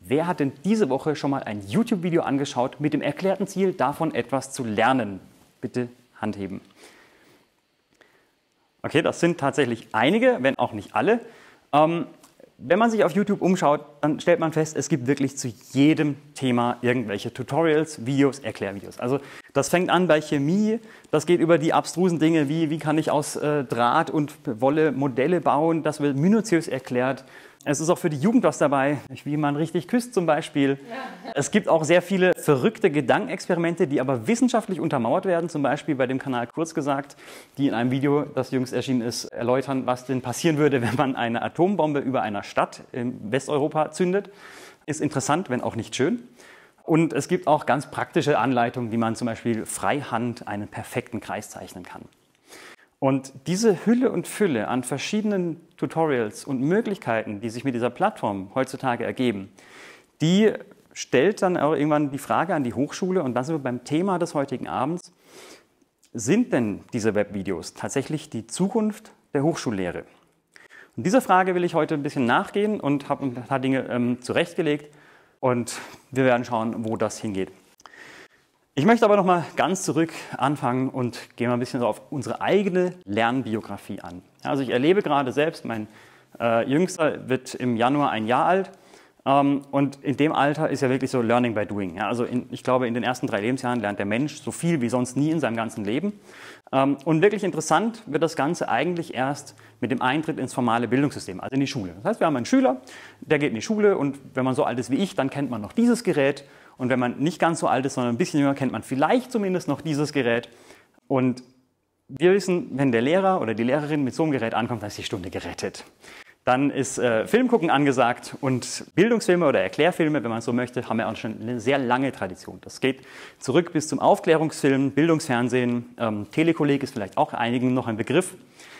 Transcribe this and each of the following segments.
wer hat denn diese Woche schon mal ein YouTube-Video angeschaut mit dem erklärten Ziel, davon etwas zu lernen? Bitte Hand heben. Okay, das sind tatsächlich einige, wenn auch nicht alle. Wenn man sich auf YouTube umschaut, dann stellt man fest, es gibt wirklich zu jedem Thema irgendwelche Tutorials, Videos, Erklärvideos. Also das fängt an bei Chemie, das geht über die abstrusen Dinge wie kann ich aus Draht und Wolle Modelle bauen, das wird minutiös erklärt. Es ist auch für die Jugend was dabei, wie man richtig küsst zum Beispiel. Ja. Es gibt auch sehr viele verrückte Gedankenexperimente, die aber wissenschaftlich untermauert werden, zum Beispiel bei dem Kanal Kurz gesagt, die in einem Video, das jüngst erschienen ist, erläutern, was denn passieren würde, wenn man eine Atombombe über einer Stadt in Westeuropa zündet. Ist interessant, wenn auch nicht schön. Und es gibt auch ganz praktische Anleitungen, wie man zum Beispiel freihand einen perfekten Kreis zeichnen kann. Und diese Hülle und Fülle an verschiedenen Tutorials und Möglichkeiten, die sich mit dieser Plattform heutzutage ergeben, die stellt dann auch irgendwann die Frage an die Hochschule, und da sind wir beim Thema des heutigen Abends: Sind denn diese Webvideos tatsächlich die Zukunft der Hochschullehre? Und dieser Frage will ich heute ein bisschen nachgehen und habe ein paar Dinge zurechtgelegt, und wir werden schauen, wo das hingeht. Ich möchte aber noch mal ganz zurück anfangen und gehe mal ein bisschen auf unsere eigene Lernbiografie an. Also ich erlebe gerade selbst, mein Jüngster wird im Januar 1 Jahr alt, und in dem Alter ist ja wirklich so Learning by Doing. Ja, also ich glaube, in den ersten 3 Lebensjahren lernt der Mensch so viel wie sonst nie in seinem ganzen Leben. Und wirklich interessant wird das Ganze eigentlich erst mit dem Eintritt ins formale Bildungssystem, also in die Schule. Das heißt, wir haben einen Schüler, der geht in die Schule, und wenn man so alt ist wie ich, dann kennt man noch dieses Gerät. Und wenn man nicht ganz so alt ist, sondern ein bisschen jünger, kennt man vielleicht zumindest noch dieses Gerät. Und wir wissen, wenn der Lehrer oder die Lehrerin mit so einem Gerät ankommt, dann ist die Stunde gerettet. Dann ist Filmgucken angesagt, und Bildungsfilme oder Erklärfilme, wenn man so möchte, haben ja auch schon eine sehr lange Tradition. Das geht zurück bis zum Aufklärungsfilm, Bildungsfernsehen, Telekolleg ist vielleicht auch einigen noch ein Begriff.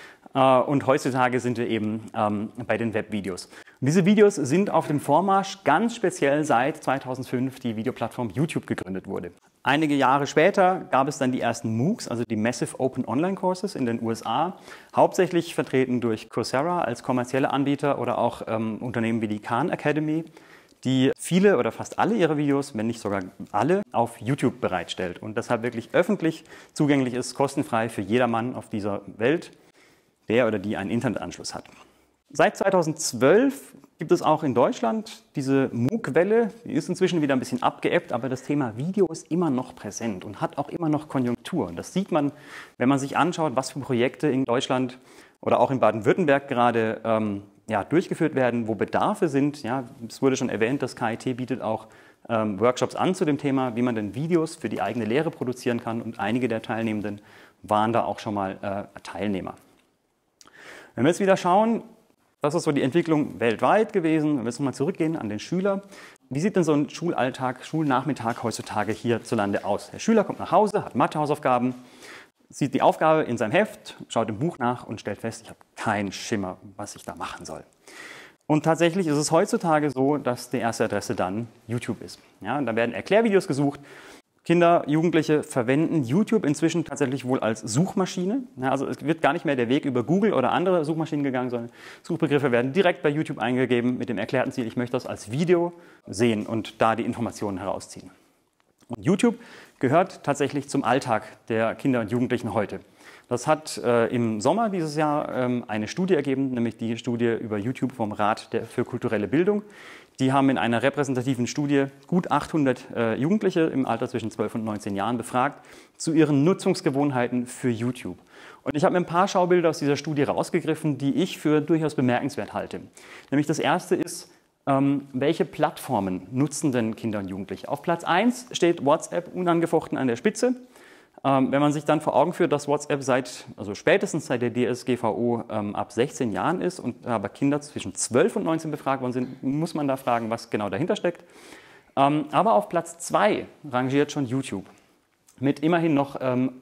Und heutzutage sind wir eben bei den Webvideos. Und diese Videos sind auf dem Vormarsch, ganz speziell seit 2005 die Videoplattform YouTube gegründet wurde. Einige Jahre später gab es dann die ersten MOOCs, also die Massive Open Online Courses in den USA, hauptsächlich vertreten durch Coursera als kommerzielle Anbieter oder auch Unternehmen wie die Khan Academy, die viele oder fast alle ihre Videos, wenn nicht sogar alle, auf YouTube bereitstellt und deshalb wirklich öffentlich zugänglich ist, kostenfrei für jedermann auf dieser Welt, der oder die einen Internetanschluss hat. Seit 2012 gibt es auch in Deutschland diese MOOC-Welle, die ist inzwischen wieder ein bisschen abgeebbt, aber das Thema Video ist immer noch präsent und hat auch immer noch Konjunktur. Das sieht man, wenn man sich anschaut, was für Projekte in Deutschland oder auch in Baden-Württemberg gerade durchgeführt werden, wo Bedarfe sind. Ja, es wurde schon erwähnt, das KIT bietet auch Workshops an zu dem Thema, wie man denn Videos für die eigene Lehre produzieren kann, und einige der Teilnehmenden waren da auch schon mal Teilnehmer. Wenn wir jetzt wieder schauen, das ist so die Entwicklung weltweit gewesen. Wenn wir jetzt nochmal zurückgehen an den Schüler. Wie sieht denn so ein Schulalltag, Schulnachmittag heutzutage hierzulande aus? Der Schüler kommt nach Hause, hat Mathehausaufgaben, sieht die Aufgabe in seinem Heft, schaut im Buch nach und stellt fest, ich habe keinen Schimmer, was ich da machen soll. Und tatsächlich ist es heutzutage so, dass die erste Adresse dann YouTube ist. Ja, und da werden Erklärvideos gesucht. Kinder, Jugendliche verwenden YouTube inzwischen tatsächlich wohl als Suchmaschine. Ja, also es wird gar nicht mehr der Weg über Google oder andere Suchmaschinen gegangen, sondern Suchbegriffe werden direkt bei YouTube eingegeben mit dem erklärten Ziel, ich möchte das als Video sehen und da die Informationen herausziehen. Und YouTube gehört tatsächlich zum Alltag der Kinder und Jugendlichen heute. Das hat im Sommer dieses Jahr eine Studie ergeben, nämlich die Studie über YouTube vom Rat für kulturelle Bildung. Die haben in einer repräsentativen Studie gut 800 Jugendliche im Alter zwischen 12 und 19 Jahren befragt zu ihren Nutzungsgewohnheiten für YouTube. Und ich habe mir ein paar Schaubilder aus dieser Studie rausgegriffen, die ich für durchaus bemerkenswert halte. Nämlich das erste ist, welche Plattformen nutzen denn Kinder und Jugendliche? Auf Platz 1 steht WhatsApp unangefochten an der Spitze. Wenn man sich dann vor Augen führt, dass WhatsApp spätestens seit der DSGVO ab 16 Jahren ist und aber Kinder zwischen 12 und 19 befragt worden sind, muss man da fragen, was genau dahinter steckt. Aber auf Platz 2 rangiert schon YouTube mit immerhin noch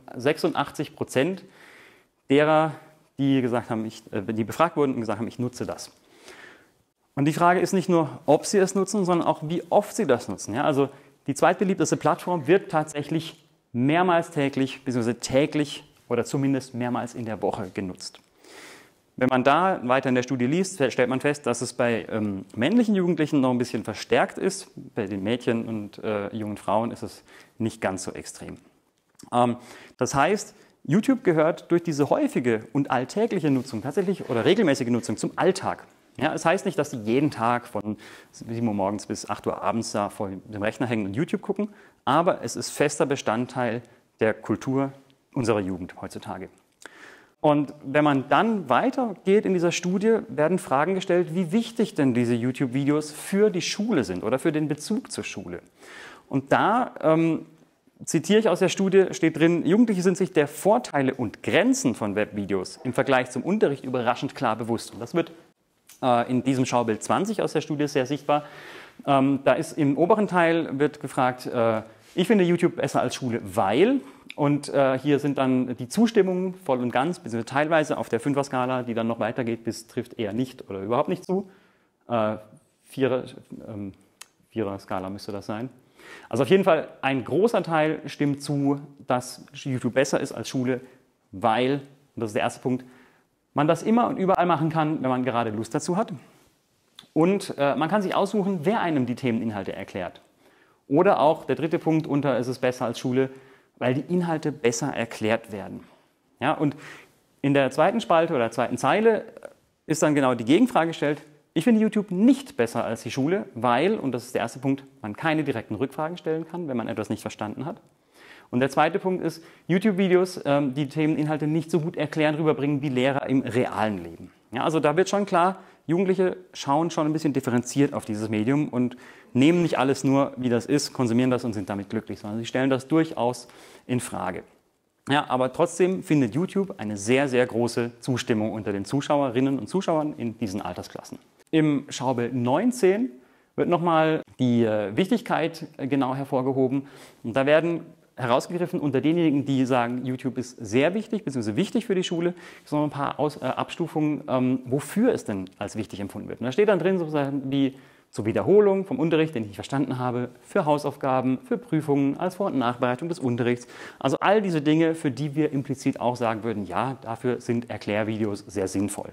86% derer, die befragt wurden und gesagt haben, ich nutze das. Und die Frage ist nicht nur, ob sie es nutzen, sondern auch, wie oft sie das nutzen. Ja, also die zweitbeliebteste Plattform wird tatsächlich mehrmals täglich, beziehungsweise täglich oder zumindest mehrmals in der Woche genutzt. Wenn man da weiter in der Studie liest, stellt man fest, dass es bei männlichen Jugendlichen noch ein bisschen verstärkt ist. Bei den Mädchen und jungen Frauen ist es nicht ganz so extrem. Das heißt, YouTube gehört durch diese häufige und alltägliche Nutzung tatsächlich oder regelmäßige Nutzung zum Alltag. Ja, es heißt nicht, dass die jeden Tag von 7 Uhr morgens bis 8 Uhr abends da vor dem Rechner hängen und YouTube gucken, aber es ist fester Bestandteil der Kultur unserer Jugend heutzutage. Und wenn man dann weitergeht in dieser Studie, werden Fragen gestellt, wie wichtig denn diese YouTube-Videos für die Schule sind oder für den Bezug zur Schule. Und da zitiere ich aus der Studie, steht drin, Jugendliche sind sich der Vorteile und Grenzen von Webvideos im Vergleich zum Unterricht überraschend klar bewusst. Und das wird in diesem Schaubild 20 aus der Studie sehr sichtbar. Da ist im oberen Teil wird gefragt, ich finde YouTube besser als Schule, weil, und hier sind dann die Zustimmungen voll und ganz, beziehungsweise teilweise auf der 5er-Skala, die dann noch weitergeht, bis trifft eher nicht oder überhaupt nicht zu. 4er-Skala müsste das sein. Also auf jeden Fall ein großer Teil stimmt zu, dass YouTube besser ist als Schule, weil, und das ist der erste Punkt, man das immer und überall machen kann, wenn man gerade Lust dazu hat. Und man kann sich aussuchen, wer einem die Themeninhalte erklärt. Oder auch der dritte Punkt unter, ist es besser als Schule, weil die Inhalte besser erklärt werden. Ja, und in der zweiten Spalte oder zweiten Zeile ist dann genau die Gegenfrage gestellt, ich finde YouTube nicht besser als die Schule, weil, und das ist der erste Punkt, man keine direkten Rückfragen stellen kann, wenn man etwas nicht verstanden hat. Und der zweite Punkt ist, YouTube-Videos, die Themeninhalte nicht so gut erklären, rüberbringen wie Lehrer im realen Leben. Ja, also da wird schon klar, Jugendliche schauen schon ein bisschen differenziert auf dieses Medium und nehmen nicht alles nur, wie das ist, konsumieren das und sind damit glücklich, sondern sie stellen das durchaus in Frage. Ja, aber trotzdem findet YouTube eine sehr, sehr große Zustimmung unter den Zuschauerinnen und Zuschauern in diesen Altersklassen. Im Schaubild 19 wird nochmal die Wichtigkeit genau hervorgehoben. Und da werden herausgegriffen unter denjenigen, die sagen, YouTube ist sehr wichtig, beziehungsweise wichtig für die Schule, sondern ein paar Abstufungen, wofür es denn als wichtig empfunden wird. Und da steht dann drin sozusagen die zur Wiederholung vom Unterricht, den ich nicht verstanden habe, für Hausaufgaben, für Prüfungen, als Vor- und Nachbereitung des Unterrichts. Also all diese Dinge, für die wir implizit auch sagen würden, ja, dafür sind Erklärvideos sehr sinnvoll.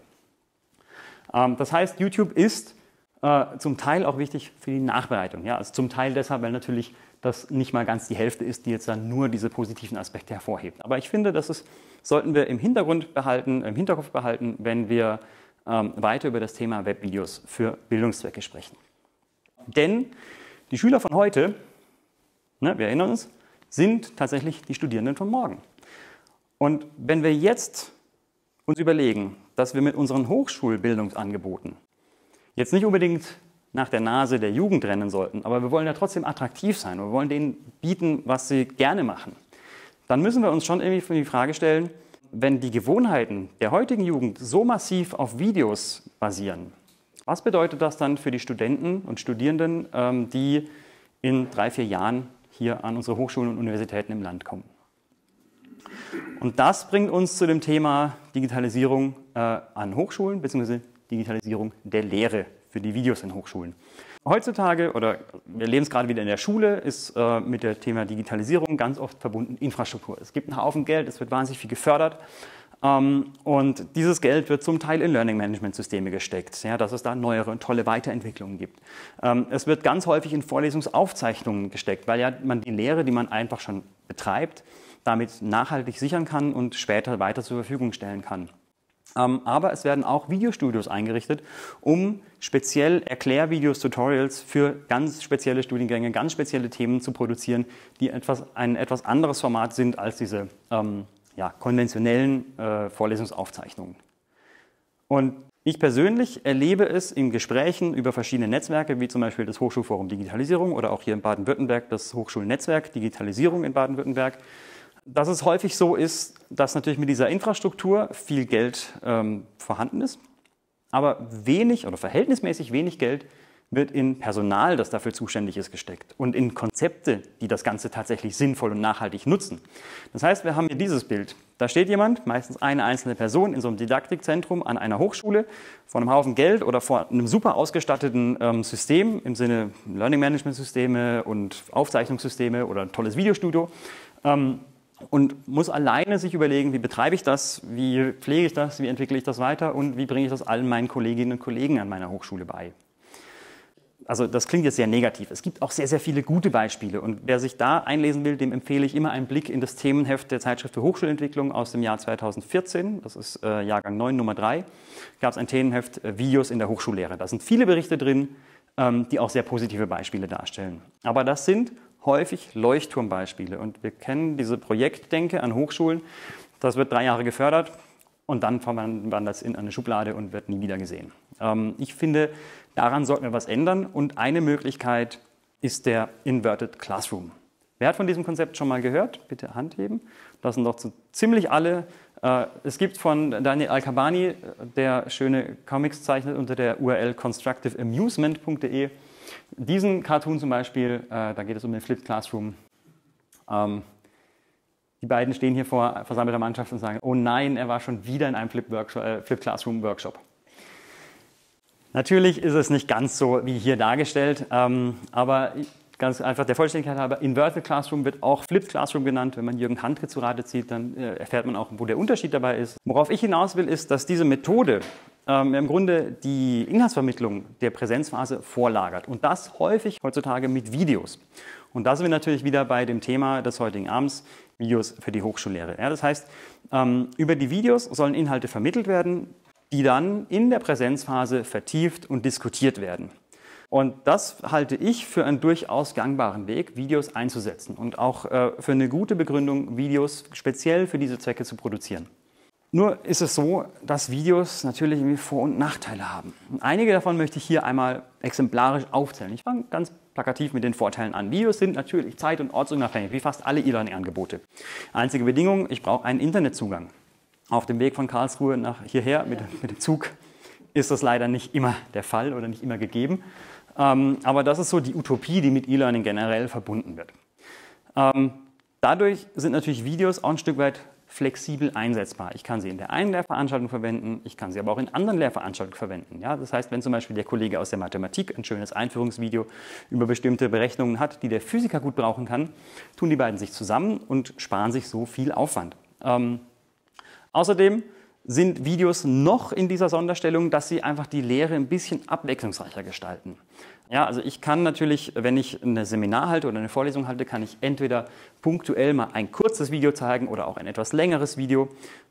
Das heißt, YouTube ist zum Teil auch wichtig für die Nachbereitung. Ja, also zum Teil deshalb, weil natürlich das nicht mal ganz die Hälfte ist, die jetzt dann nur diese positiven Aspekte hervorhebt. Aber ich finde, sollten wir im Hinterkopf behalten, wenn wir weiter über das Thema Webvideos für Bildungszwecke sprechen. Denn die Schüler von heute, wir erinnern uns, sind tatsächlich die Studierenden von morgen. Und wenn wir jetzt uns überlegen, dass wir mit unseren Hochschulbildungsangeboten jetzt nicht unbedingt nach der Nase der Jugend rennen sollten, aber wir wollen ja trotzdem attraktiv sein und wir wollen denen bieten, was sie gerne machen, dann müssen wir uns schon irgendwie die Frage stellen, wenn die Gewohnheiten der heutigen Jugend so massiv auf Videos basieren, was bedeutet das dann für die Studenten und Studierenden, die in 3, 4 Jahren hier an unsere Hochschulen und Universitäten im Land kommen? Und das bringt uns zu dem Thema Digitalisierung an Hochschulen bzw. Digitalisierung der Lehre für die Videos in Hochschulen. Heutzutage, oder wir leben es gerade wieder in der Schule, ist mit dem Thema Digitalisierung ganz oft verbunden Infrastruktur. Es gibt einen Haufen Geld, es wird wahnsinnig viel gefördert und dieses Geld wird zum Teil in Learning-Management-Systeme gesteckt, ja, dass es da neuere und tolle Weiterentwicklungen gibt. Es wird ganz häufig in Vorlesungsaufzeichnungen gesteckt, weil ja man die Lehre, die man einfach schon betreibt, damit nachhaltig sichern kann und später weiter zur Verfügung stellen kann. Aber es werden auch Videostudios eingerichtet, um speziell Erklärvideos, Tutorials für ganz spezielle Studiengänge, ganz spezielle Themen zu produzieren, die ein etwas anderes Format sind als diese konventionellen Vorlesungsaufzeichnungen. Und ich persönlich erlebe es in Gesprächen über verschiedene Netzwerke, wie zum Beispiel das Hochschulforum Digitalisierung oder auch hier in Baden-Württemberg das Hochschulnetzwerk Digitalisierung in Baden-Württemberg, dass es häufig so ist, dass natürlich mit dieser Infrastruktur viel Geld vorhanden ist, aber wenig oder verhältnismäßig wenig Geld wird in Personal, das dafür zuständig ist, gesteckt und in Konzepte, die das Ganze tatsächlich sinnvoll und nachhaltig nutzen. Das heißt, wir haben hier dieses Bild. Da steht jemand, meistens eine einzelne Person in so einem Didaktikzentrum an einer Hochschule, vor einem Haufen Geld oder vor einem super ausgestatteten System im Sinne Learning Management Systeme und Aufzeichnungssysteme oder ein tolles Videostudio. und muss alleine sich überlegen, wie betreibe ich das, wie pflege ich das, wie entwickle ich das weiter und wie bringe ich das allen meinen Kolleginnen und Kollegen an meiner Hochschule bei. Also das klingt jetzt sehr negativ. Es gibt auch sehr, sehr viele gute Beispiele. Und wer sich da einlesen will, dem empfehle ich immer einen Blick in das Themenheft der Zeitschrift für Hochschulentwicklung aus dem Jahr 2014. Das ist Jahrgang 9, Nummer 3. Da gab es ein Themenheft Videos in der Hochschullehre. Da sind viele Berichte drin, die auch sehr positive Beispiele darstellen. Aber das sind häufig Leuchtturmbeispiele. Und wir kennen diese Projektdenke an Hochschulen. Das wird 3 Jahre gefördert und dann wandert das in eine Schublade und wird nie wieder gesehen. Ich finde, daran sollten wir was ändern und eine Möglichkeit ist der Inverted Classroom. Wer hat von diesem Konzept schon mal gehört? Bitte Hand heben. Das sind doch so ziemlich alle. Es gibt von Daniel Al-Kabani, der schöne Comics zeichnet unter der URL constructiveamusement.de. Diesen Cartoon zum Beispiel, da geht es um den Flipped Classroom. Die beiden stehen hier vor versammelter Mannschaft und sagen, oh nein, er war schon wieder in einem Flipped Classroom Workshop. Natürlich ist es nicht ganz so wie hier dargestellt, aber ganz einfach der Vollständigkeit halber, Inverted Classroom wird auch Flipped Classroom genannt. Wenn man Jürgen Handke zu Rate zieht, dann erfährt man auch, wo der Unterschied dabei ist. Worauf ich hinaus will, ist, dass diese Methode im Grunde die Inhaltsvermittlung der Präsenzphase vorlagert und das häufig heutzutage mit Videos. Und da sind wir natürlich wieder bei dem Thema des heutigen Abends, Videos für die Hochschullehre. Ja, das heißt, über die Videos sollen Inhalte vermittelt werden, die dann in der Präsenzphase vertieft und diskutiert werden. Und das halte ich für einen durchaus gangbaren Weg, Videos einzusetzen und auch für eine gute Begründung, Videos speziell für diese Zwecke zu produzieren. Nur ist es so, dass Videos natürlich irgendwie Vor- und Nachteile haben. Und einige davon möchte ich hier einmal exemplarisch aufzählen. Ich fange ganz plakativ mit den Vorteilen an. Videos sind natürlich zeit- und ortsunabhängig, wie fast alle E-Learning-Angebote. Einzige Bedingung, ich brauche einen Internetzugang. Auf dem Weg von Karlsruhe nach hierher mit dem Zug ist das leider nicht immer der Fall oder nicht immer gegeben. Aber das ist so die Utopie, die mit E-Learning generell verbunden wird. Dadurch sind natürlich Videos auch ein Stück weit flexibel einsetzbar. Ich kann sie in der einen Lehrveranstaltung verwenden, ich kann sie aber auch in anderen Lehrveranstaltungen verwenden. Ja, das heißt, wenn zum Beispiel der Kollege aus der Mathematik ein schönes Einführungsvideo über bestimmte Berechnungen hat, die der Physiker gut brauchen kann, tun die beiden sich zusammen und sparen sich so viel Aufwand. Außerdem sind Videos noch in dieser Sonderstellung, dass sie einfach die Lehre ein bisschen abwechslungsreicher gestalten. Ja, also ich kann natürlich, wenn ich ein Seminar halte oder eine Vorlesung halte, kann ich entweder punktuell mal ein kurzes Video zeigen oder auch ein etwas längeres Video.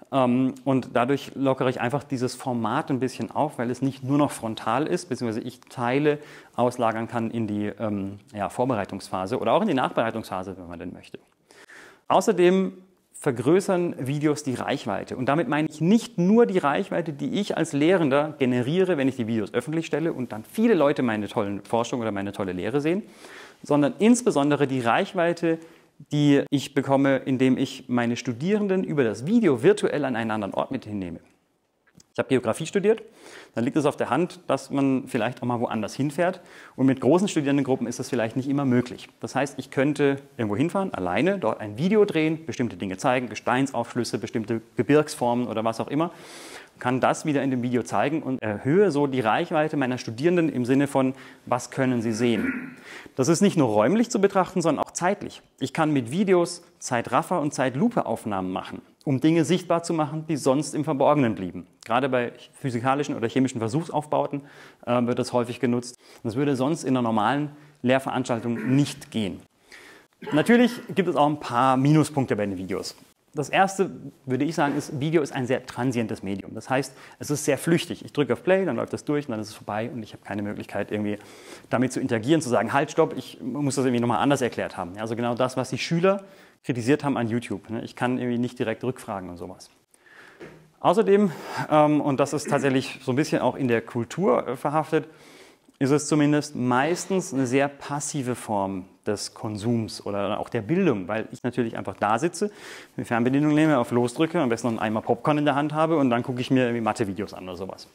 Und dadurch lockere ich einfach dieses Format ein bisschen auf, weil es nicht nur noch frontal ist, beziehungsweise ich Teile auslagern kann in die Vorbereitungsphase oder auch in die Nachbereitungsphase, wenn man denn möchte. Außerdem vergrößern Videos die Reichweite. Und damit meine ich nicht nur die Reichweite, die ich als Lehrender generiere, wenn ich die Videos öffentlich stelle und dann viele Leute meine tollen Forschung oder meine tolle Lehre sehen, sondern insbesondere die Reichweite, die ich bekomme, indem ich meine Studierenden über das Video virtuell an einen anderen Ort mit hinnehme. Ich habe Geografie studiert, dann liegt es auf der Hand, dass man vielleicht auch mal woanders hinfährt. Und mit großen Studierendengruppen ist das vielleicht nicht immer möglich. Das heißt, ich könnte irgendwo hinfahren, alleine, dort ein Video drehen, bestimmte Dinge zeigen, Gesteinsaufschlüsse, bestimmte Gebirgsformen oder was auch immer, kann das wieder in dem Video zeigen und erhöhe so die Reichweite meiner Studierenden im Sinne von, was können sie sehen. Das ist nicht nur räumlich zu betrachten, sondern auch zeitlich. Ich kann mit Videos Zeitraffer- und Zeitlupe-Aufnahmen machen, um Dinge sichtbar zu machen, die sonst im Verborgenen blieben. Gerade bei physikalischen oder chemischen Versuchsaufbauten wird das häufig genutzt. Das würde sonst in einer normalen Lehrveranstaltung nicht gehen. Natürlich gibt es auch ein paar Minuspunkte bei den Videos. Das erste, würde ich sagen, ist, Video ist ein sehr transientes Medium. Das heißt, es ist sehr flüchtig. Ich drücke auf Play, dann läuft das durch und dann ist es vorbei und ich habe keine Möglichkeit, irgendwie damit zu interagieren, zu sagen, halt, stopp, ich muss das irgendwie nochmal anders erklärt haben. Also genau das, was die Schüler kritisiert haben an YouTube. Ich kann irgendwie nicht direkt rückfragen und sowas. Außerdem, und das ist tatsächlich so ein bisschen auch in der Kultur verhaftet, ist es zumindest meistens eine sehr passive Form des Konsums oder auch der Bildung, weil ich natürlich einfach da sitze, eine Fernbedienung nehme, auf Los drücke, am besten noch einen Eimer Popcorn in der Hand habe und dann gucke ich mir irgendwie Mathe-Videos an oder sowas.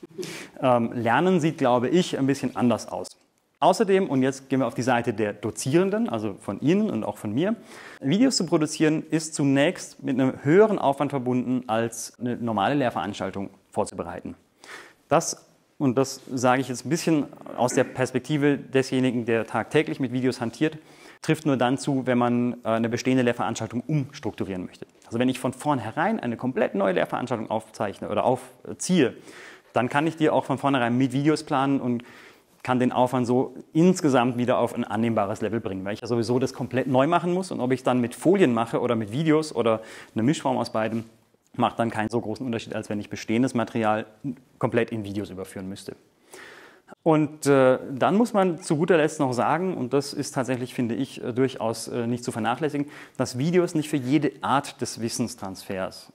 Lernen sieht, glaube ich, ein bisschen anders aus. Außerdem, und jetzt gehen wir auf die Seite der Dozierenden, also von Ihnen und auch von mir, Videos zu produzieren ist zunächst mit einem höheren Aufwand verbunden, als eine normale Lehrveranstaltung vorzubereiten. Das und das sage ich jetzt ein bisschen aus der Perspektive desjenigen, der tagtäglich mit Videos hantiert, trifft nur dann zu, wenn man eine bestehende Lehrveranstaltung umstrukturieren möchte. Also wenn ich von vornherein eine komplett neue Lehrveranstaltung aufzeichne oder aufziehe, dann kann ich die auch von vornherein mit Videos planen und kann den Aufwand so insgesamt wieder auf ein annehmbares Level bringen, weil ich ja sowieso das komplett neu machen muss und ob ich es dann mit Folien mache oder mit Videos oder eine Mischform aus beidem, macht dann keinen so großen Unterschied, als wenn ich bestehendes Material komplett in Videos überführen müsste. Und dann muss man zu guter Letzt noch sagen, und das ist tatsächlich, finde ich, durchaus nicht zu vernachlässigen, dass Videos nicht für jede Art des Wissenstransfers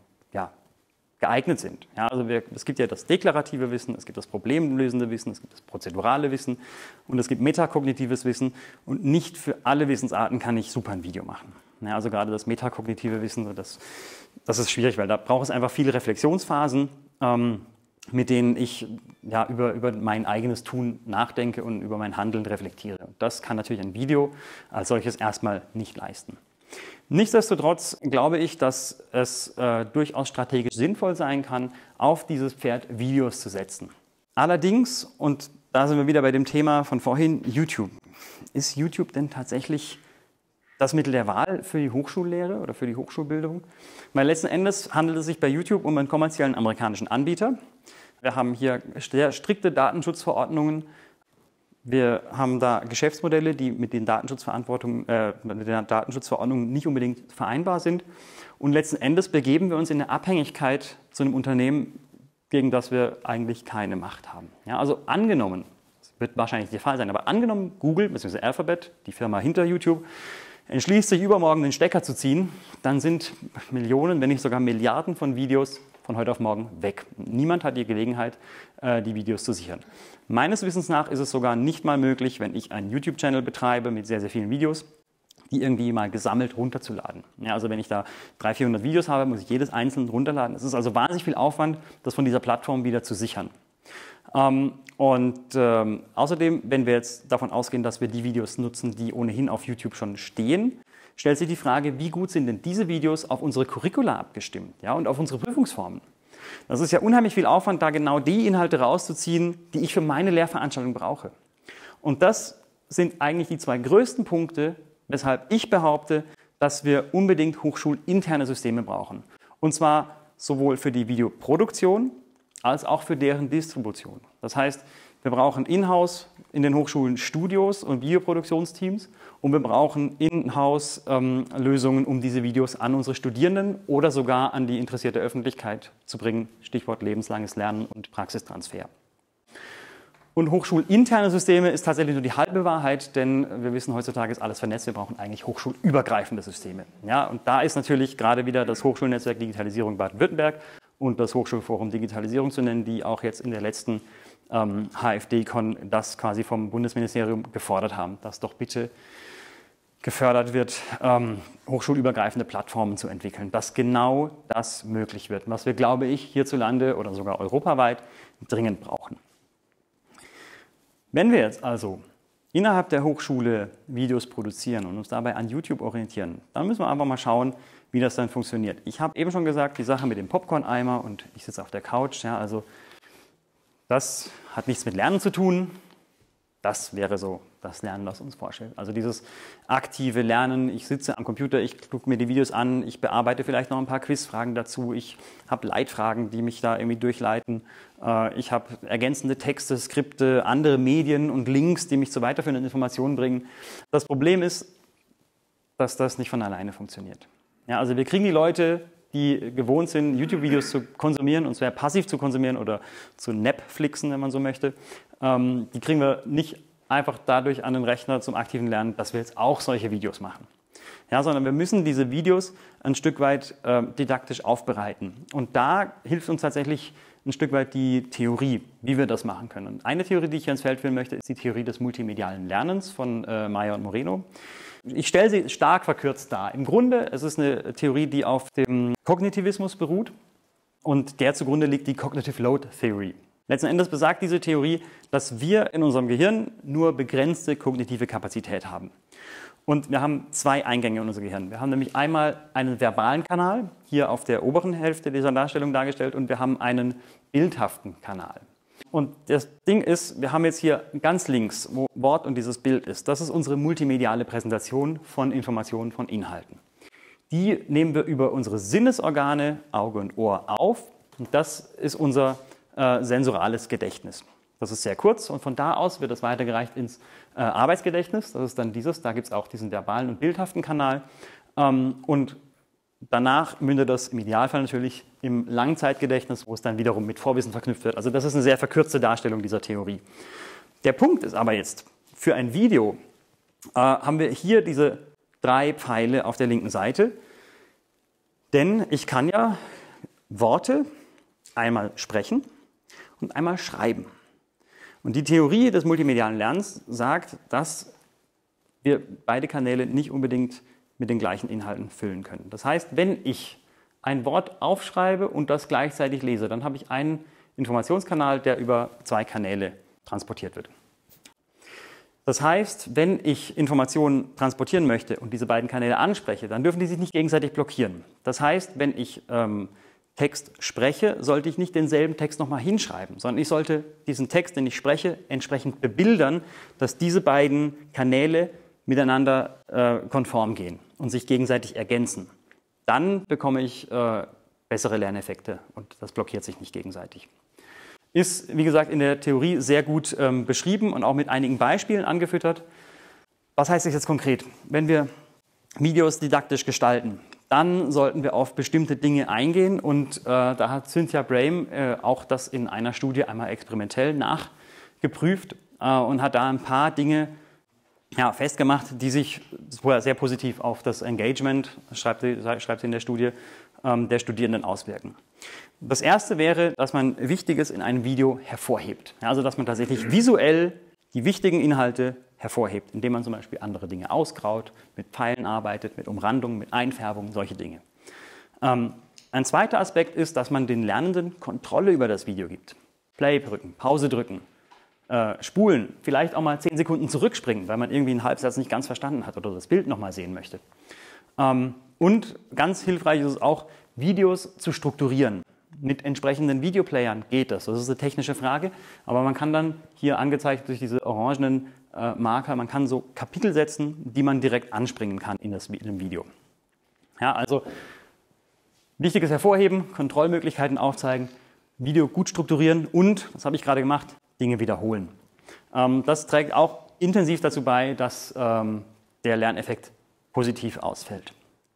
geeignet sind. Ja, also es gibt ja das deklarative Wissen, es gibt das problemlösende Wissen, es gibt das prozedurale Wissen und es gibt metakognitives Wissen und nicht für alle Wissensarten kann ich super ein Video machen. Ja, also gerade das metakognitive Wissen, das ist schwierig, weil da braucht es einfach viele Reflexionsphasen, mit denen ich über mein eigenes Tun nachdenke und über mein Handeln reflektiere. Und das kann natürlich ein Video als solches erstmal nicht leisten. Nichtsdestotrotz glaube ich, dass es durchaus strategisch sinnvoll sein kann, auf dieses Pferd Videos zu setzen. Allerdings, und da sind wir wieder bei dem Thema von vorhin, YouTube. Ist YouTube denn tatsächlich das Mittel der Wahl für die Hochschullehre oder für die Hochschulbildung? Weil letzten Endes handelt es sich bei YouTube um einen kommerziellen amerikanischen Anbieter. Wir haben hier sehr strikte Datenschutzverordnungen. Wir haben da Geschäftsmodelle, die mit den Datenschutzverordnungen nicht unbedingt vereinbar sind. Und letzten Endes begeben wir uns in eine Abhängigkeit zu einem Unternehmen, gegen das wir eigentlich keine Macht haben. Ja, also angenommen, das wird wahrscheinlich nicht der Fall sein, aber angenommen Google bzw. Alphabet, die Firma hinter YouTube, entschließt sich übermorgen den Stecker zu ziehen, dann sind Millionen, wenn nicht sogar Milliarden von Videos von heute auf morgen weg. Niemand hat die Gelegenheit, die Videos zu sichern. Meines Wissens nach ist es sogar nicht mal möglich, wenn ich einen YouTube-Channel betreibe mit sehr, sehr vielen Videos, die irgendwie mal gesammelt runterzuladen. Ja, also wenn ich da 300, 400 Videos habe, muss ich jedes einzeln runterladen. Es ist also wahnsinnig viel Aufwand, das von dieser Plattform wieder zu sichern. Außerdem, wenn wir jetzt davon ausgehen, dass wir die Videos nutzen, die ohnehin auf YouTube schon stehen, stellt sich die Frage, wie gut sind denn diese Videos auf unsere Curricula abgestimmt, ja, und auf unsere Prüfungsformen. Das ist ja unheimlich viel Aufwand, da genau die Inhalte rauszuziehen, die ich für meine Lehrveranstaltung brauche. Und das sind eigentlich die zwei größten Punkte, weshalb ich behaupte, dass wir unbedingt hochschulinterne Systeme brauchen. Und zwar sowohl für die Videoproduktion als auch für deren Distribution. Das heißt, wir brauchen in-house in den Hochschulen Studios und Videoproduktionsteams und wir brauchen in-house Lösungen, um diese Videos an unsere Studierenden oder sogar an die interessierte Öffentlichkeit zu bringen. Stichwort lebenslanges Lernen und Praxistransfer. Und hochschulinterne Systeme ist tatsächlich nur die halbe Wahrheit, denn wir wissen, heutzutage ist alles vernetzt. Wir brauchen eigentlich hochschulübergreifende Systeme. Ja, und da ist natürlich gerade wieder das Hochschulnetzwerk Digitalisierung Baden-Württemberg und das Hochschulforum Digitalisierung zu nennen, die auch jetzt in der letzten HFD-Con das quasi vom Bundesministerium gefordert haben, dass doch bitte gefördert wird, hochschulübergreifende Plattformen zu entwickeln, dass genau das möglich wird, was wir, glaube ich, hierzulande oder sogar europaweit dringend brauchen. Wenn wir jetzt also innerhalb der Hochschule Videos produzieren und uns dabei an YouTube orientieren, dann müssen wir einfach mal schauen, wie das dann funktioniert. Ich habe eben schon gesagt, die Sache mit dem Popcorn-Eimer und ich sitze auf der Couch, ja, also das hat nichts mit Lernen zu tun. Das wäre so das Lernen, was uns vorstellt. Also dieses aktive Lernen, ich sitze am Computer, ich gucke mir die Videos an, ich bearbeite vielleicht noch ein paar Quizfragen dazu, ich habe Leitfragen, die mich da irgendwie durchleiten, ich habe ergänzende Texte, Skripte, andere Medien und Links, die mich zu weiterführenden Informationen bringen. Das Problem ist, dass das nicht von alleine funktioniert. Ja, also wir kriegen die Leute, die gewohnt sind, YouTube-Videos zu konsumieren, und zwar passiv zu konsumieren oder zu Netflixen, wenn man so möchte, die kriegen wir nicht einfach dadurch an den Rechner zum aktiven Lernen, dass wir jetzt auch solche Videos machen. Ja, sondern wir müssen diese Videos ein Stück weit didaktisch aufbereiten. Und da hilft uns tatsächlich ein Stück weit die Theorie, wie wir das machen können. Und eine Theorie, die ich hier ins Feld führen möchte, ist die Theorie des multimedialen Lernens von Meyer und Moreno. Ich stelle sie stark verkürzt dar. Im Grunde, es ist eine Theorie, die auf dem Kognitivismus beruht und der zugrunde liegt die Cognitive Load Theory. Letzten Endes besagt diese Theorie, dass wir in unserem Gehirn nur begrenzte kognitive Kapazität haben. Und wir haben zwei Eingänge in unser Gehirn. Wir haben nämlich einmal einen verbalen Kanal, hier auf der oberen Hälfte dieser Darstellung dargestellt, und wir haben einen bildhaften Kanal. Und das Ding ist, wir haben jetzt hier ganz links, wo Wort und dieses Bild ist, das ist unsere multimediale Präsentation von Informationen, von Inhalten. Die nehmen wir über unsere Sinnesorgane, Auge und Ohr auf. Und das ist unser sensorales Gedächtnis. Das ist sehr kurz und von da aus wird das weitergereicht ins Arbeitsgedächtnis. Das ist dann dieses, da gibt es auch diesen verbalen und bildhaften Kanal. Und danach mündet das im Idealfall natürlich im Langzeitgedächtnis, wo es dann wiederum mit Vorwissen verknüpft wird. Also das ist eine sehr verkürzte Darstellung dieser Theorie. Der Punkt ist aber jetzt, für ein Video haben wir hier diese 3 Pfeile auf der linken Seite, denn ich kann ja Worte einmal sprechen und einmal schreiben. Und die Theorie des multimedialen Lernens sagt, dass wir beide Kanäle nicht unbedingt mit den gleichen Inhalten füllen können. Das heißt, wenn ich ein Wort aufschreibe und das gleichzeitig lese, dann habe ich einen Informationskanal, der über 2 Kanäle transportiert wird. Das heißt, wenn ich Informationen transportieren möchte und diese beiden Kanäle anspreche, dann dürfen die sich nicht gegenseitig blockieren. Das heißt, wenn ich Text spreche, sollte ich nicht denselben Text nochmal hinschreiben, sondern ich sollte diesen Text, den ich spreche, entsprechend bebildern, dass diese beiden Kanäle miteinander konform gehen und sich gegenseitig ergänzen. Dann bekomme ich bessere Lerneffekte und das blockiert sich nicht gegenseitig. Ist, wie gesagt, in der Theorie sehr gut beschrieben und auch mit einigen Beispielen angefüttert. Was heißt das jetzt konkret? Wenn wir Videos didaktisch gestalten, dann sollten wir auf bestimmte Dinge eingehen und da hat Cynthia Brame auch das in einer Studie einmal experimentell nachgeprüft und hat da ein paar Dinge festgemacht, die sich sehr positiv auf das Engagement, schreibt sie in der Studie, der Studierenden auswirken. Das erste wäre, dass man Wichtiges in einem Video hervorhebt. Ja, also dass man tatsächlich visuell die wichtigen Inhalte hervorhebt, indem man zum Beispiel andere Dinge ausgraut, mit Pfeilen arbeitet, mit Umrandungen, mit Einfärbungen, solche Dinge. Ein zweiter Aspekt ist, dass man den Lernenden Kontrolle über das Video gibt. Play drücken, Pause drücken, spulen, vielleicht auch mal 10 Sekunden zurückspringen, weil man irgendwie einen Halbsatz nicht ganz verstanden hat oder das Bild nochmal sehen möchte. Und ganz hilfreich ist es auch, Videos zu strukturieren. Mit entsprechenden Videoplayern geht das. Das ist eine technische Frage, aber man kann dann hier angezeigt durch diese orangenen Marker, man kann so Kapitel setzen, die man direkt anspringen kann in dem Video. Ja, also Wichtiges hervorheben, Kontrollmöglichkeiten aufzeigen, Video gut strukturieren und, das habe ich gerade gemacht, Dinge wiederholen. Das trägt auch intensiv dazu bei, dass der Lerneffekt positiv ausfällt.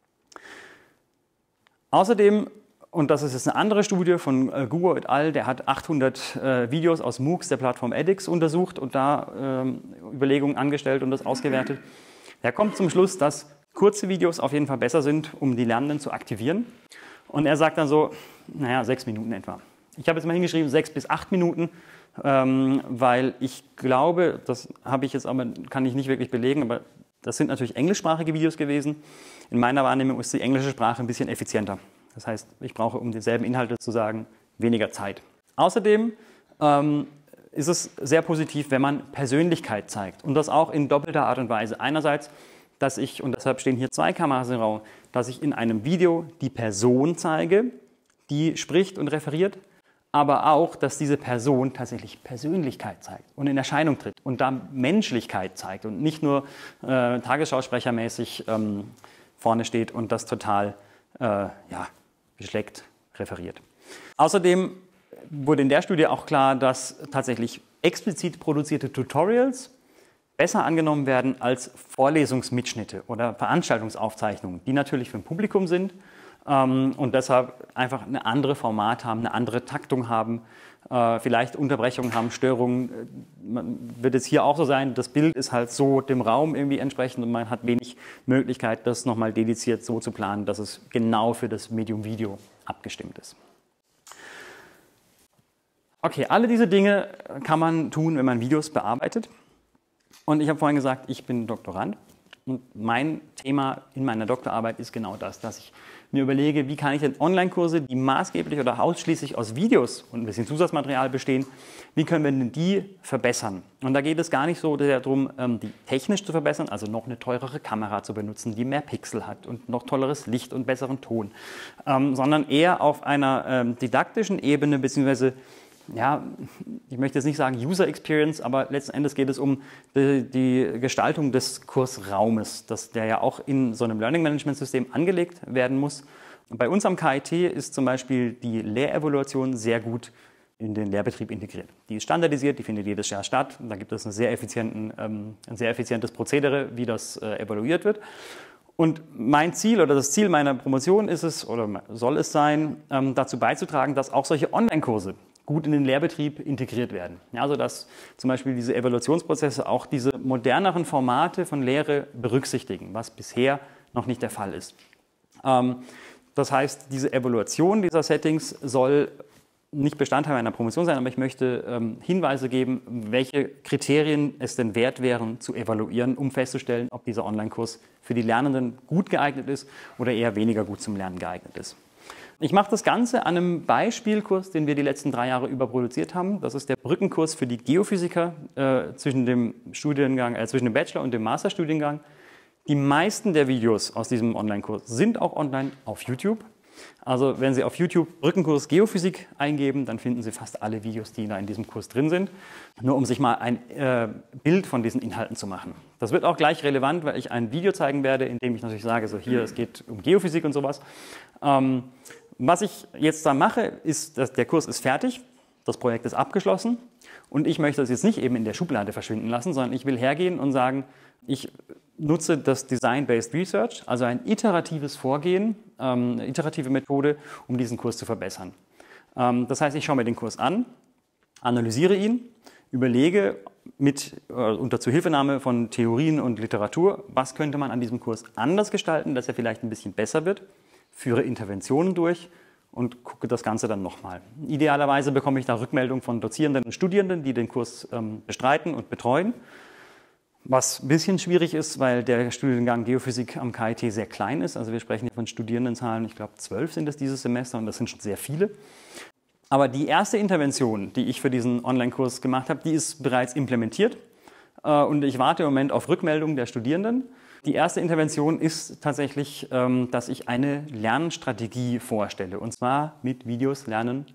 Außerdem, und das ist jetzt eine andere Studie von Guo et al., der hat 800 Videos aus MOOCs der Plattform edX untersucht und da Überlegungen angestellt und das ausgewertet. Er kommt zum Schluss, dass kurze Videos auf jeden Fall besser sind, um die Lernenden zu aktivieren. Und er sagt dann so, naja, 6 Minuten etwa. Ich habe jetzt mal hingeschrieben 6 bis 8 Minuten, weil ich glaube, das habe ich jetzt aber, kann ich nicht wirklich belegen, aber das sind natürlich englischsprachige Videos gewesen. In meiner Wahrnehmung ist die englische Sprache ein bisschen effizienter. Das heißt, ich brauche, um dieselben Inhalte zu sagen, weniger Zeit. Außerdem ist es sehr positiv, wenn man Persönlichkeit zeigt und das auch in doppelter Art und Weise. Einerseits, dass ich, und deshalb stehen hier 2 Kameras im Raum, dass ich in einem Video die Person zeige, die spricht und referiert, aber auch, dass diese Person tatsächlich Persönlichkeit zeigt und in Erscheinung tritt und da Menschlichkeit zeigt und nicht nur tagesschausprechermäßig vorne steht und das total geschleckt referiert. Außerdem wurde in der Studie auch klar, dass tatsächlich explizit produzierte Tutorials besser angenommen werden als Vorlesungsmitschnitte oder Veranstaltungsaufzeichnungen, die natürlich für ein Publikum sind und deshalb einfach eine andere Format haben, eine andere Taktung haben, vielleicht Unterbrechungen haben, Störungen. Wird es hier auch so sein, das Bild ist halt so dem Raum irgendwie entsprechend und man hat wenig Möglichkeit, das nochmal dediziert so zu planen, dass es genau für das Medium Video abgestimmt ist. Okay, alle diese Dinge kann man tun, wenn man Videos bearbeitet. Und ich habe vorhin gesagt, ich bin Doktorand und mein Thema in meiner Doktorarbeit ist genau das, dass ich mir überlege, wie kann ich denn Online-Kurse, die maßgeblich oder ausschließlich aus Videos und ein bisschen Zusatzmaterial bestehen, wie können wir denn die verbessern? Und da geht es gar nicht so sehr darum, die technisch zu verbessern, also noch eine teurere Kamera zu benutzen, die mehr Pixel hat und noch tolleres Licht und besseren Ton, sondern eher auf einer didaktischen Ebene bzw. ja, ich möchte jetzt nicht sagen User Experience, aber letzten Endes geht es um die Gestaltung des Kursraumes, der ja auch in so einem Learning Management System angelegt werden muss. Und bei uns am KIT ist zum Beispiel die Lehrevaluation sehr gut in den Lehrbetrieb integriert. Die ist standardisiert, die findet jedes Jahr statt. Da gibt es ein sehr effizientes Prozedere, wie das evaluiert wird. Und mein Ziel oder das Ziel meiner Promotion ist es oder soll es sein, dazu beizutragen, dass auch solche Online-Kurse gut in den Lehrbetrieb integriert werden. Ja, also dass zum Beispiel diese Evaluationsprozesse auch diese moderneren Formate von Lehre berücksichtigen, was bisher noch nicht der Fall ist. Das heißt, diese Evaluation dieser Settings soll nicht Bestandteil meiner Promotion sein, aber ich möchte Hinweise geben, welche Kriterien es denn wert wären zu evaluieren, um festzustellen, ob dieser Online-Kurs für die Lernenden gut geeignet ist oder eher weniger gut zum Lernen geeignet ist. Ich mache das Ganze an einem Beispielkurs, den wir die letzten 3 Jahre über produziert haben. Das ist der Brückenkurs für die Geophysiker zwischen dem Bachelor- und dem Masterstudiengang. Die meisten der Videos aus diesem Online-Kurs sind auch online auf YouTube. Also wenn Sie auf YouTube Brückenkurs Geophysik eingeben, dann finden Sie fast alle Videos, die da in diesem Kurs drin sind. Nur um sich mal ein Bild von diesen Inhalten zu machen. Das wird auch gleich relevant, weil ich ein Video zeigen werde, in dem ich natürlich sage, so hier, es geht um Geophysik und sowas. Was ich jetzt da mache, ist, dass der Kurs ist fertig, das Projekt ist abgeschlossen und ich möchte das jetzt nicht eben in der Schublade verschwinden lassen, sondern ich will hergehen und sagen, ich nutze das Design-Based Research, also ein iteratives Vorgehen, eine iterative Methode, um diesen Kurs zu verbessern. Das heißt, ich schaue mir den Kurs an, analysiere ihn, überlege unter Zuhilfenahme von Theorien und Literatur, was könnte man an diesem Kurs anders gestalten, dass er vielleicht ein bisschen besser wird, führe Interventionen durch und gucke das Ganze dann nochmal. Idealerweise bekomme ich da Rückmeldung von Dozierenden und Studierenden, die den Kurs bestreiten und betreuen. Was ein bisschen schwierig ist, weil der Studiengang Geophysik am KIT sehr klein ist. Also wir sprechen hier von Studierendenzahlen, ich glaube 12 sind es dieses Semester und das sind schon sehr viele. Aber die erste Intervention, die ich für diesen Online-Kurs gemacht habe, die ist bereits implementiert und ich warte im Moment auf Rückmeldungen der Studierenden. Die erste Intervention ist tatsächlich, dass ich eine Lernstrategie vorstelle, und zwar mit Videos lernen.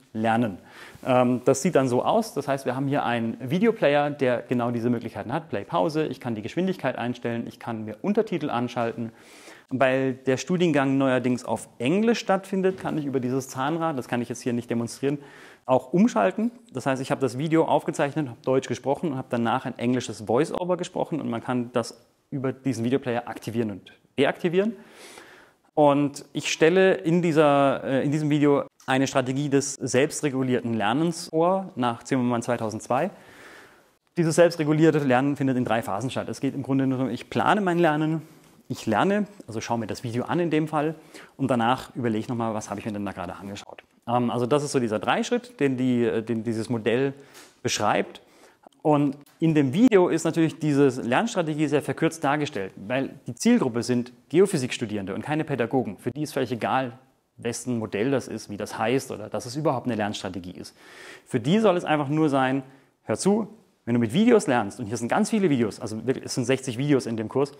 Das sieht dann so aus, das heißt, wir haben hier einen Videoplayer, der genau diese Möglichkeiten hat, Play-Pause, ich kann die Geschwindigkeit einstellen, ich kann mir Untertitel anschalten. Weil der Studiengang neuerdings auf Englisch stattfindet, kann ich über dieses Zahnrad, das kann ich jetzt hier nicht demonstrieren, auch umschalten. Das heißt, ich habe das Video aufgezeichnet, habe Deutsch gesprochen und habe danach ein englisches Voice-Over gesprochen und man kann das über diesen Videoplayer aktivieren und deaktivieren. Und ich stelle in diesem Video eine Strategie des selbstregulierten Lernens vor, nach Zimmermann 2002. Dieses selbstregulierte Lernen findet in 3 Phasen statt. Es geht im Grunde nur darum, ich plane mein Lernen, ich lerne, also schaue mir das Video an in dem Fall und danach überlege ich nochmal, was habe ich mir denn da gerade angeschaut. Also das ist so dieser 3-Schritt, den dieses Modell beschreibt. Und in dem Video ist natürlich diese Lernstrategie sehr verkürzt dargestellt, weil die Zielgruppe sind Geophysikstudierende und keine Pädagogen. Für die ist völlig egal, wessen Modell das ist, wie das heißt oder dass es überhaupt eine Lernstrategie ist. Für die soll es einfach nur sein, hör zu, wenn du mit Videos lernst, und hier sind ganz viele Videos, also es sind 60 Videos in dem Kurs,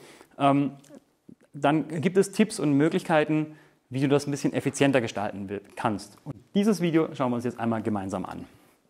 dann gibt es Tipps und Möglichkeiten, wie du das ein bisschen effizienter gestalten kannst. Und dieses Video schauen wir uns jetzt einmal gemeinsam an.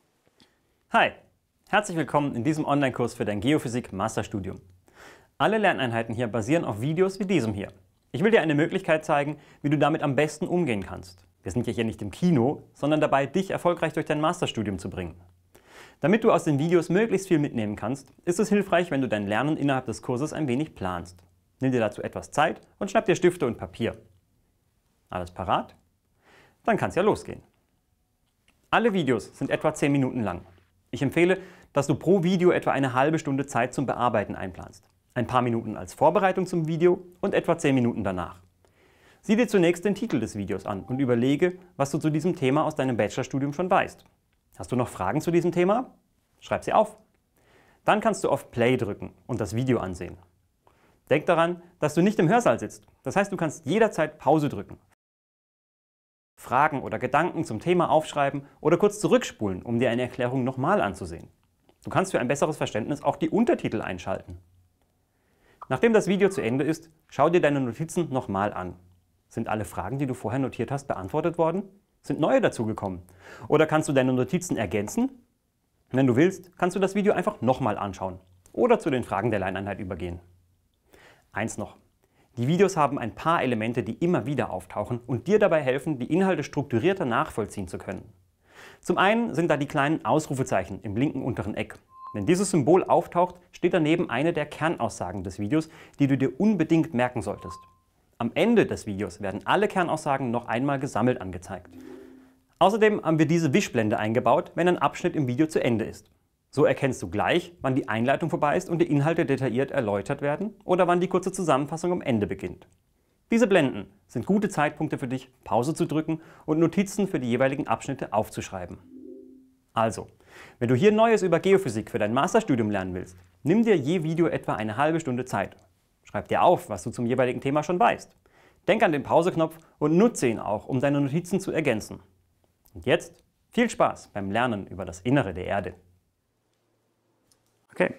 Hi! Herzlich willkommen in diesem Online-Kurs für dein Geophysik-Masterstudium. Alle Lerneinheiten hier basieren auf Videos wie diesem hier. Ich will dir eine Möglichkeit zeigen, wie du damit am besten umgehen kannst. Wir sind ja hier nicht im Kino, sondern dabei, dich erfolgreich durch dein Masterstudium zu bringen. Damit du aus den Videos möglichst viel mitnehmen kannst, ist es hilfreich, wenn du dein Lernen innerhalb des Kurses ein wenig planst. Nimm dir dazu etwas Zeit und schnapp dir Stifte und Papier. Alles parat? Dann kann es ja losgehen. Alle Videos sind etwa 10 Minuten lang. Ich empfehle, dass du pro Video etwa eine halbe Stunde Zeit zum Bearbeiten einplanst. Ein paar Minuten als Vorbereitung zum Video und etwa 10 Minuten danach. Sieh dir zunächst den Titel des Videos an und überlege, was du zu diesem Thema aus deinem Bachelorstudium schon weißt. Hast du noch Fragen zu diesem Thema? Schreib sie auf. Dann kannst du auf Play drücken und das Video ansehen. Denk daran, dass du nicht im Hörsaal sitzt. Das heißt, du kannst jederzeit Pause drücken. Fragen oder Gedanken zum Thema aufschreiben oder kurz zurückspulen, um dir eine Erklärung nochmal anzusehen. Du kannst für ein besseres Verständnis auch die Untertitel einschalten. Nachdem das Video zu Ende ist, schau dir deine Notizen nochmal an. Sind alle Fragen, die du vorher notiert hast, beantwortet worden? Sind neue dazugekommen? Oder kannst du deine Notizen ergänzen? Wenn du willst, kannst du das Video einfach nochmal anschauen oder zu den Fragen der Lerneinheit übergehen. Eins noch. Die Videos haben ein paar Elemente, die immer wieder auftauchen und dir dabei helfen, die Inhalte strukturierter nachvollziehen zu können. Zum einen sind da die kleinen Ausrufezeichen im linken unteren Eck. Wenn dieses Symbol auftaucht, steht daneben eine der Kernaussagen des Videos, die du dir unbedingt merken solltest. Am Ende des Videos werden alle Kernaussagen noch einmal gesammelt angezeigt. Außerdem haben wir diese Wischblende eingebaut, wenn ein Abschnitt im Video zu Ende ist. So erkennst du gleich, wann die Einleitung vorbei ist und die Inhalte detailliert erläutert werden oder wann die kurze Zusammenfassung am Ende beginnt. Diese Blenden sind gute Zeitpunkte für dich, Pause zu drücken und Notizen für die jeweiligen Abschnitte aufzuschreiben. Also, wenn du hier Neues über Geophysik für dein Masterstudium lernen willst, nimm dir je Video etwa eine halbe Stunde Zeit. Schreib dir auf, was du zum jeweiligen Thema schon weißt. Denk an den Pauseknopf und nutze ihn auch, um deine Notizen zu ergänzen. Und jetzt viel Spaß beim Lernen über das Innere der Erde. Okay.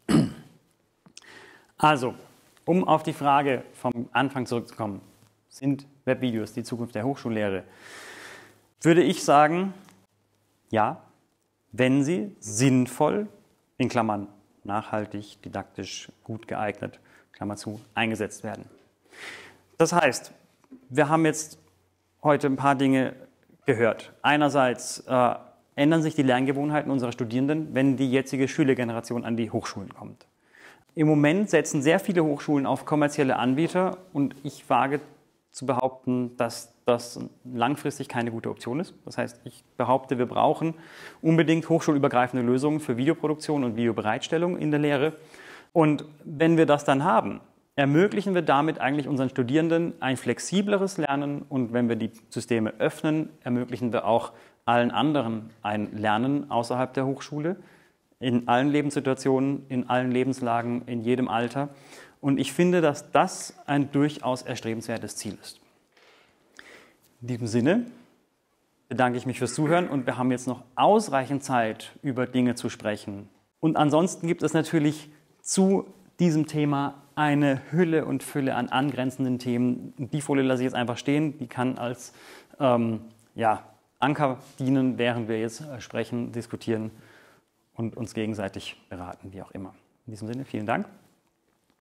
Also, um auf die Frage vom Anfang zurückzukommen, sind Webvideos die Zukunft der Hochschullehre? Würde ich sagen, ja, wenn sie sinnvoll, in Klammern nachhaltig, didaktisch, gut geeignet, Klammer zu, eingesetzt werden. Das heißt, wir haben jetzt heute ein paar Dinge gehört. Einerseits ändern sich die Lerngewohnheiten unserer Studierenden, wenn die jetzige Schülergeneration an die Hochschulen kommt. Im Moment setzen sehr viele Hochschulen auf kommerzielle Anbieter und ich wage zu behaupten, dass das langfristig keine gute Option ist. Das heißt, ich behaupte, wir brauchen unbedingt hochschulübergreifende Lösungen für Videoproduktion und Videobereitstellung in der Lehre. Und wenn wir das dann haben, ermöglichen wir damit eigentlich unseren Studierenden ein flexibleres Lernen und wenn wir die Systeme öffnen, ermöglichen wir auch allen anderen ein Lernen außerhalb der Hochschule, in allen Lebenssituationen, in allen Lebenslagen, in jedem Alter. Und ich finde, dass das ein durchaus erstrebenswertes Ziel ist. In diesem Sinne bedanke ich mich fürs Zuhören und wir haben jetzt noch ausreichend Zeit, über Dinge zu sprechen. Und ansonsten gibt es natürlich zu diesem Thema eine Hülle und Fülle an angrenzenden Themen. Die Folie lasse ich jetzt einfach stehen. Die kann als Anker dienen, während wir jetzt sprechen, diskutieren und uns gegenseitig beraten, wie auch immer. In diesem Sinne, vielen Dank